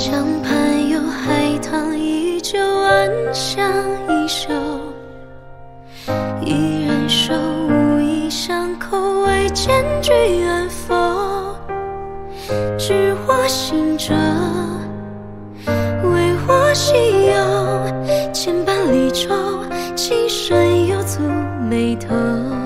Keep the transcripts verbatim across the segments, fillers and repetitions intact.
江畔有海棠，依旧暗香一手，一人手，无意相扣，未见居安否？知我行者，为我西游，千般离愁，情深又蹙眉头。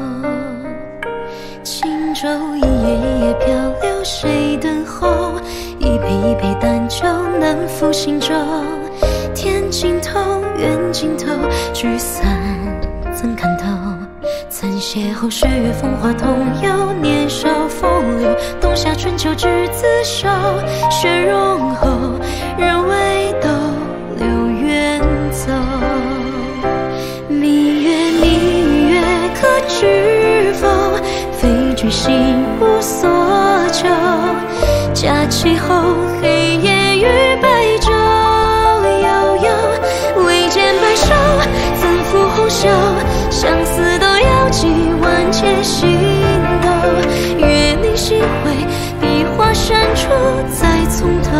轻舟一叶一叶漂流，谁等候？一杯一杯淡酒，难负行舟。天尽头，缘尽头，聚散怎看透？曾邂逅，岁月风华同游，年少风流，冬夏春秋执子手。雪融后，人未逗留远走。明月明月，可知否？非君心无所求。假期后，黑夜与白昼，悠悠未见白首，怎负红袖？相思都遥寄万千心头。月凝星辉，笔画删除，再从头。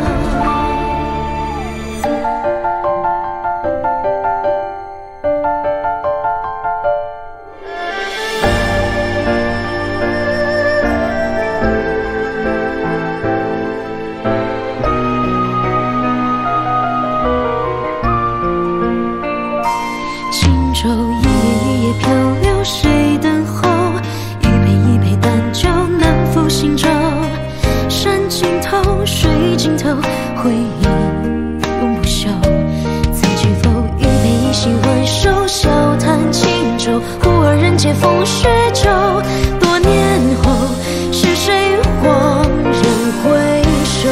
舟一叶一叶漂流，谁等候？一杯一杯淡酒，难负行舟。山尽头，水尽头，回忆永不朽。曾经否一杯一醒挽手，笑谈轻舟。忽而人间风雪骤，多年后，是谁恍然回首？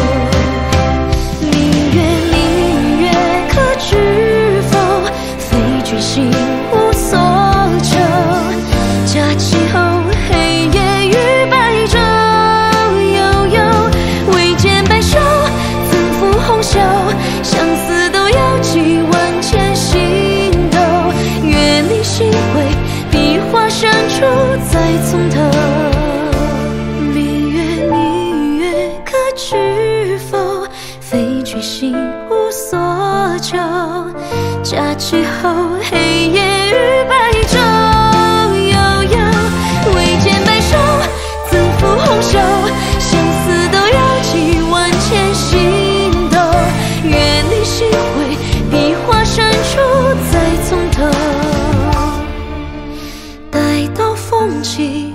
明月明月，可知否？君心无所求，假期后，黑夜与白昼，悠悠未见白首，怎负红袖？相思都遥寄万千心头。月凝星辉，笔画删除，再从头。明月明月，可知否？非君心无所求。假期后，黑夜与白昼，悠悠未见白首，怎负红袖？相思都遥寄万千心头。月凝星辉，笔画删除，再从头。待到风起